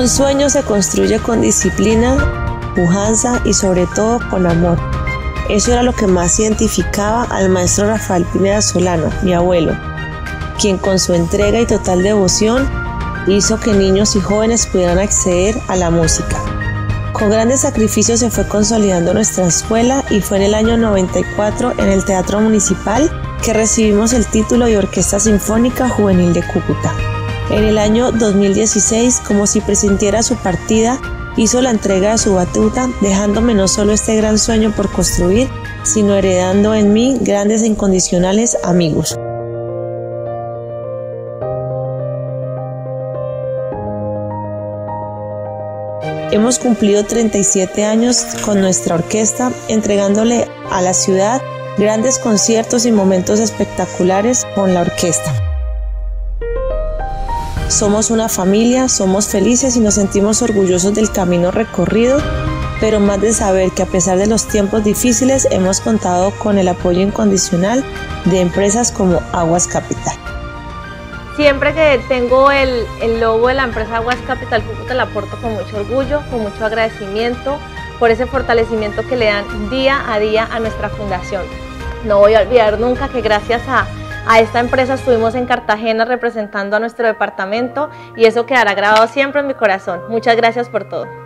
Un sueño se construye con disciplina, pujanza y sobre todo con amor. Eso era lo que más identificaba al maestro Rafael Pineda Solano, mi abuelo, quien con su entrega y total devoción hizo que niños y jóvenes pudieran acceder a la música. Con grandes sacrificios se fue consolidando nuestra escuela y fue en el año 94 en el Teatro Municipal que recibimos el título de Orquesta Sinfónica Juvenil de Cúcuta. En el año 2016, como si presintiera su partida, hizo la entrega de su batuta, dejándome no solo este gran sueño por construir, sino heredando en mí grandes e incondicionales amigos. Hemos cumplido 37 años con nuestra orquesta, entregándole a la ciudad grandes conciertos y momentos espectaculares con la orquesta. Somos una familia, somos felices y nos sentimos orgullosos del camino recorrido, pero más de saber que a pesar de los tiempos difíciles hemos contado con el apoyo incondicional de empresas como Aguas Capital. Siempre que tengo el logo de la empresa Aguas Capital Cúcuta la porto con mucho orgullo, con mucho agradecimiento por ese fortalecimiento que le dan día a día a nuestra fundación. No voy a olvidar nunca que gracias a esta empresa estuvimos en Cartagena representando a nuestro departamento y eso quedará grabado siempre en mi corazón. Muchas gracias por todo.